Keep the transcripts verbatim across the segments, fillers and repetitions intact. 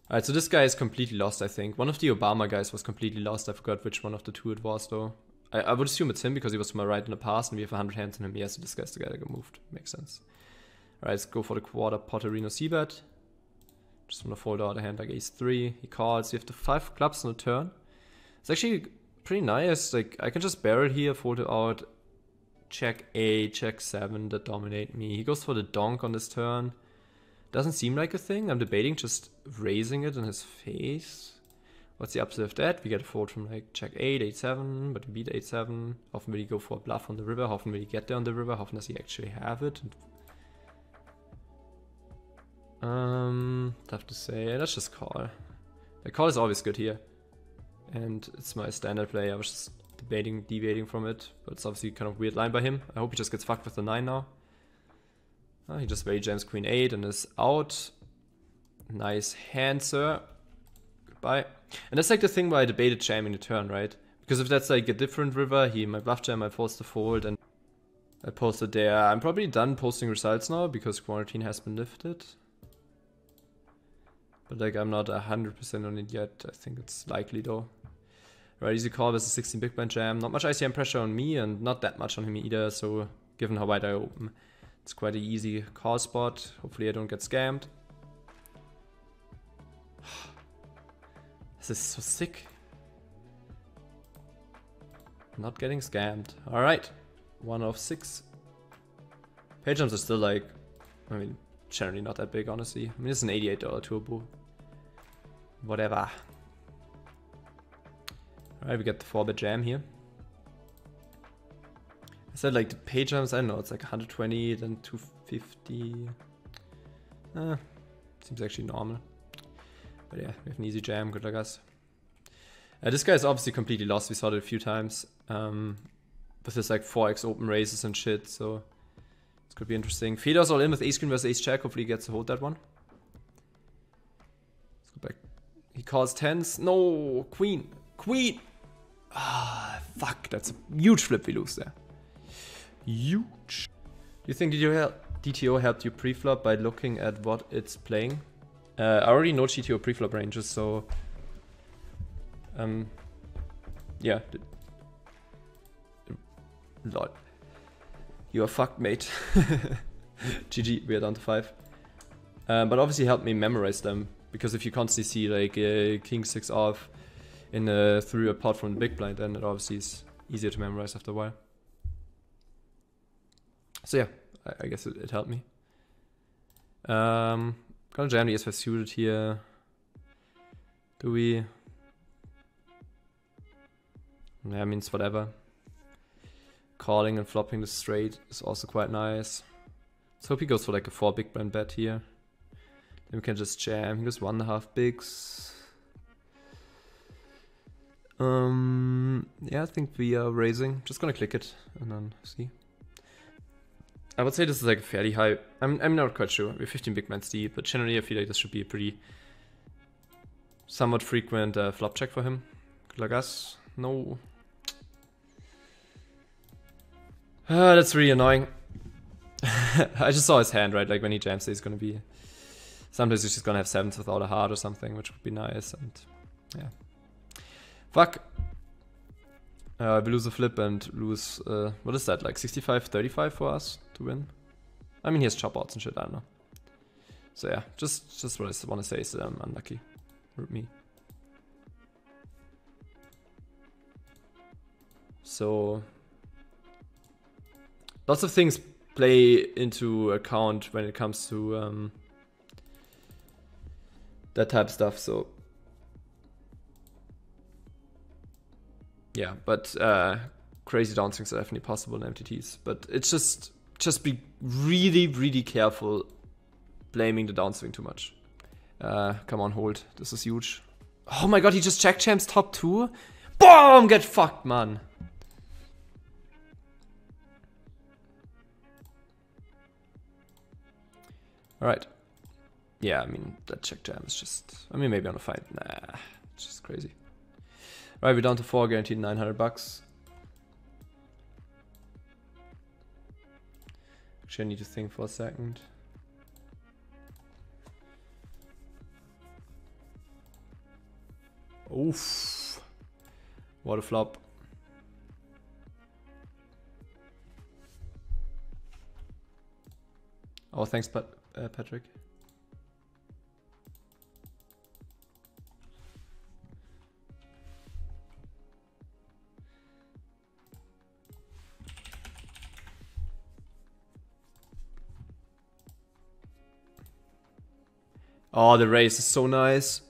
Alright, so this guy is completely lost, I think. One of the Obama guys was completely lost. I forgot which one of the two it was, though. I, I would assume it's him because he was to my right in the past and we have one hundred hands on him. Yes, so this guy's the guy that got moved. Makes sense. Alright, let's go for the quarter Potterino C-bet. Just want to fold out a hand like ace three. He calls. You have the five clubs on the turn. It's actually pretty nice. Like, I can just barrel here, fold it out. Check eight, check seven that dominate me. He goes for the donk on this turn. Doesn't seem like a thing. I'm debating just raising it in his face. What's the upside of that? We get a fold from like check eight, eight seven, but we beat eight seven. How often will he go for a bluff on the river? How often will he get there on the river? How often does he actually have it? Um, tough to say. Let's just call. The call is always good here. And it's my standard play. I was just debating, deviating from it. But it's obviously kind of weird line by him. I hope he just gets fucked with the nine now. Oh, he just very jams queen eight and is out. Nice hand, sir. Goodbye. And that's like the thing where I debated jamming the turn, right? Because if that's like a different river, he might bluff jam, I force the fold, and I posted there. I'm probably done posting results now because quarantine has been lifted. But like I'm not one hundred percent on it yet. I think it's likely though. Right, easy call with a sixteen big blind jam. Not much I C M pressure on me and not that much on him either. So given how wide I open, it's quite an easy call spot. Hopefully I don't get scammed. This is so sick. Not getting scammed. Alright. One of six. Page jumps are still like, I mean, generally not that big, honestly. I mean, it's an eighty-eight dollar turbo. Whatever. Alright, we get the four bit jam here. I said like the page jumps, I don't know, it's like one hundred twenty, then two fifty. Uh, seems actually normal. But yeah, we have an easy jam, good luck us. Uh, this guy is obviously completely lost, we saw it a few times. Um, with his like four X open raises and shit, so this could be interesting. Fedor's all in with ace queen versus ace jack, hopefully he gets to hold that one. Let's go back. He calls tens. No, queen. Queen! Ah, fuck, that's a huge flip we lose there. Huge. Do you think D T O helped you pre-flop by looking at what it's playing? Uh, I already know G T O pre-flop ranges, so um, yeah. Lol. You are fucked, mate. G G, we are down to five. Um, but obviously helped me memorize them, because if you constantly see like uh, king six off in a through a pot from the big blind, then it obviously is easier to memorize after a while. So yeah, I, I guess it, it helped me. Um, gonna jam the S five suited here. Do we? Yeah, I mean, it's whatever. Calling and flopping the straight is also quite nice. Let's hope he goes for like a four big blind bet here. Then we can just jam. He goes one and a half bigs. Um, yeah, I think we are raising. Just gonna click it and then see. I would say this is like a fairly high. I'm I'm not quite sure. We're fifteen big blinds deep, but generally I feel like this should be a pretty somewhat frequent uh, flop check for him. Good luck us. No. Uh, that's really annoying. I just saw his hand, right? Like when he jams, he's gonna be. Sometimes he's just gonna have sevens without a heart or something, which would be nice. And yeah. Fuck. Uh, we lose a flip and lose, uh, what is that, like sixty-five thirty-five for us to win? I mean, he has chop outs and shit, I don't know. So yeah, just just what I want to say is that I'm unlucky. Root me. So, lots of things play into account when it comes to um, that type of stuff, so. Yeah, but uh, crazy downswings are definitely possible in M T Ts. But it's just, just be really, really careful blaming the downswing too much. Uh, come on, hold. This is huge. Oh my god, he just check champs top two? Boom! Get fucked, man. Alright. Yeah, I mean, that check jam is just... I mean, maybe on a fight. Nah, it's just crazy. Right, we're down to four, guaranteed nine hundred bucks. Actually, I need to think for a second. Oof. What a flop. Oh, thanks, Pat uh, Patrick. Oh, the raise is so nice.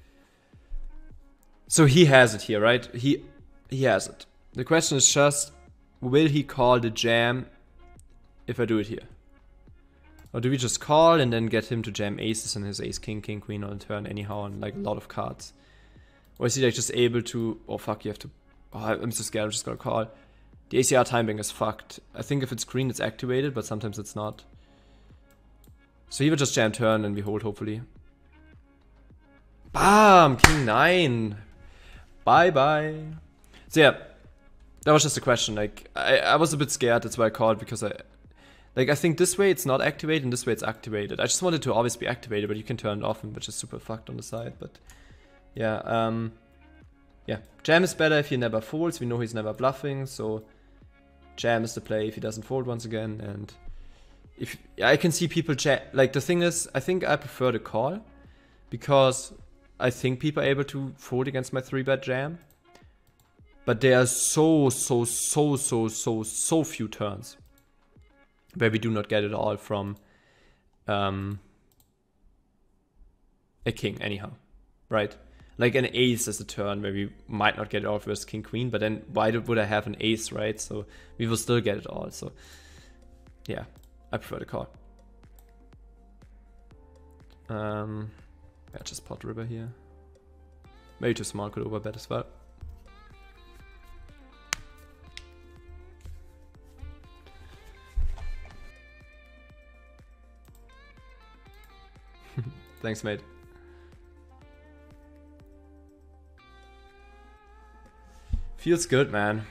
So he has it here, right? He he has it. The question is just, will he call the jam if I do it here? Or do we just call and then get him to jam aces and his ace, king, king, queen on turn anyhow on like a lot of cards? Or is he like just able to, oh fuck, you have to, oh, I'm so scared, I'm just gonna call. The A C R timing is fucked. I think if it's green it's activated, but sometimes it's not. So he would just jam turn and we hold hopefully. Bam! King nine! Bye bye! So yeah, that was just a question. Like, I, I was a bit scared, that's why I called, because I... Like, I think this way it's not activated and this way it's activated. I just wanted to always be activated, but you can turn it off, which is super fucked on the side, but... Yeah, um... yeah, jam is better if he never folds. We know he's never bluffing, so... Jam is the play if he doesn't fold once again, and... if yeah, I can see people jam... Like, the thing is, I think I prefer the call, because... I think people are able to fold against my three bet jam. But there are so, so, so, so, so, so few turns where we do not get it all from um, a king anyhow, right? Like an ace is a turn where we might not get it all versus king, queen, but then why would I have an ace, right? So we will still get it all, so yeah, I prefer the call. Um... Yeah, just pot river here. Maybe too small, could overbet as well. Thanks, mate. Feels good, man.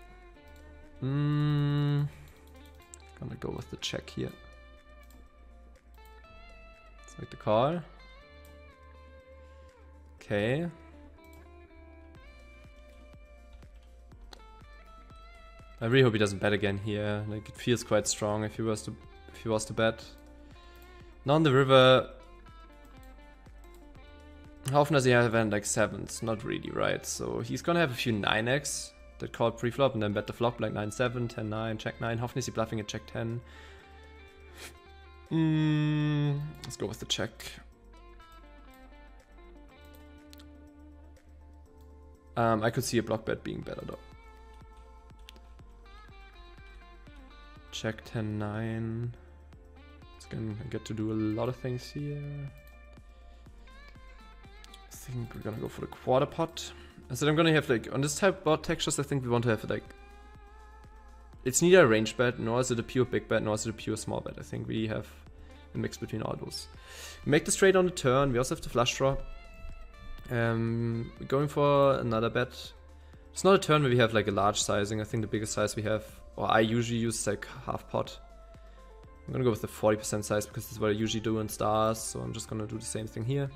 Mm, gonna go with the check here. Let's make the call. Okay. I really hope he doesn't bet again here. Like, it feels quite strong if he was to if he was to bet. Now on the river. How often does he have like sevens? Not really, right? So he's gonna have a few nine X that call pre-flop and then bet the flop like nine seven, ten nine, check nine. How often is he bluffing at check ten? Mm, let's go with the check. Um, I could see a block bet being better though. Check ten nine. It's gonna get to do a lot of things here. I think we're gonna go for the quarter pot. I said I'm gonna have like, on this type of board textures, I think we want to have like, it's neither a range bet, nor is it a pure big bet, nor is it a pure small bet. I think we have a mix between all those. We make the straight on the turn, we also have the flush draw. Um, we're going for another bet. It's not a turn where we have like a large sizing. I think the biggest size we have, or I usually use like half pot. I'm gonna go with the forty percent size because this is what I usually do in stars, so I'm just gonna do the same thing here.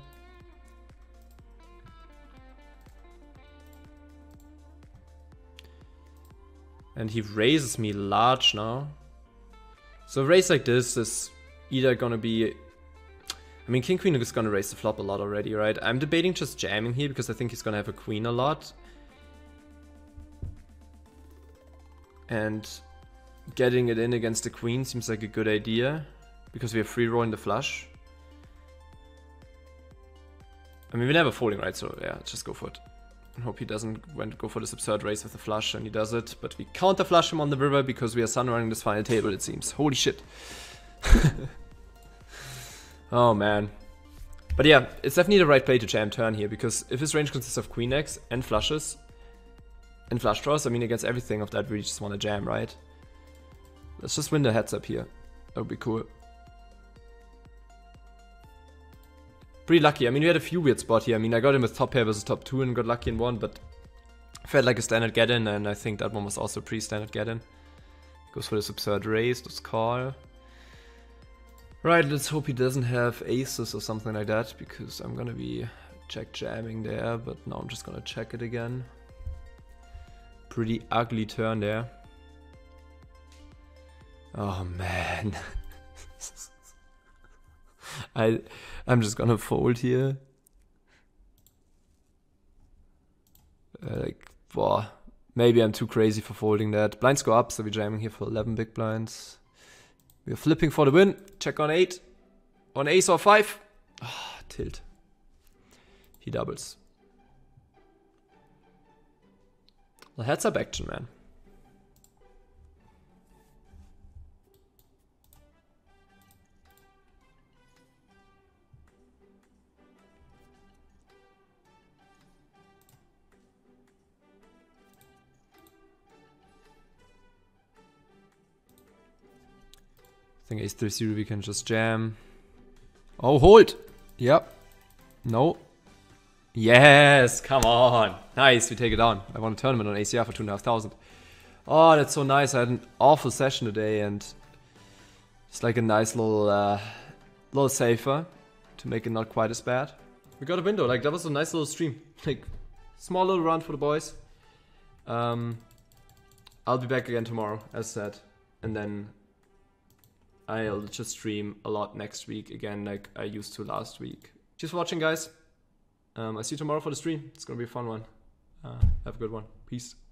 And he raises me large now. So a raise like this is either gonna be... I mean, king queen is gonna raise the flop a lot already, right? I'm debating just jamming here because I think he's gonna have a queen a lot. And getting it in against the queen seems like a good idea because we are free rolling the flush. I mean, we're never folding, right? So yeah, let's just go for it. I hope he doesn't went go for this absurd raise with the flush, and he does it. But we counter flush him on the river because we are sun running this final table, it seems. Holy shit. Oh man. But yeah, it's definitely the right play to jam turn here, because if his range consists of queen X and flushes and flush draws, I mean, against everything of that we just want to jam, right? Let's just win the heads up here. That would be cool. Pretty lucky. I mean, we had a few weird spots here. I mean, I got him with top pair versus top two and got lucky in one, but felt like a standard get-in, and I think that one was also a pretty standard get-in. Goes for this absurd raise, this call. Right, let's hope he doesn't have aces or something like that, because I'm gonna be check jamming there, but now I'm just gonna check it again. Pretty ugly turn there. Oh man. I, I'm just gonna fold here. Uh, like, boah. Maybe I'm too crazy for folding that. Blinds go up, so we're jamming here for eleven big blinds. We're flipping for the win. Check on eight. On ace or five. Ah, tilt. He doubles. The heads up action, man. I think ace three zero we can just jam. Oh, hold! Yep. No. Yes, come on. Nice, we take it on. I won a tournament on A C R for two and a half thousand. Oh, that's so nice. I had an awful session today and it's like a nice little, uh, little safer to make it not quite as bad. We got a window. Like, that was a nice little stream. Like, small little run for the boys. Um, I'll be back again tomorrow, as said. And then I'll just stream a lot next week again, like I used to last week. Cheers for watching, guys. Um, I see you tomorrow for the stream. It's gonna be a fun one. Uh, have a good one. Peace.